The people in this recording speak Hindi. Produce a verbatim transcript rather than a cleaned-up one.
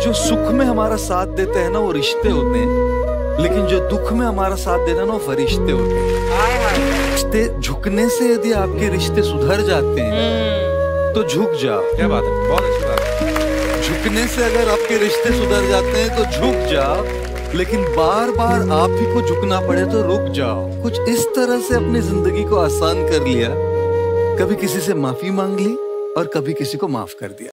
जो सुख में हमारा साथ देते हैं ना वो रिश्ते होते हैं, लेकिन जो दुख में हमारा साथ देते हैं ना वो फरिश्ते होते हैं। रिश्ते झुकने से यदि आपके रिश्ते सुधर जाते हैं तो झुक जाओ। क्या बात है, बहुत अच्छी बात है। झुकने से अगर आपके रिश्ते सुधर जाते हैं तो झुक जाओ, लेकिन बार बार आप ही को झुकना पड़े तो रुक जाओ। कुछ इस तरह से अपनी जिंदगी को आसान कर लिया, कभी किसी से माफी मांग ली और कभी किसी को माफ कर दिया।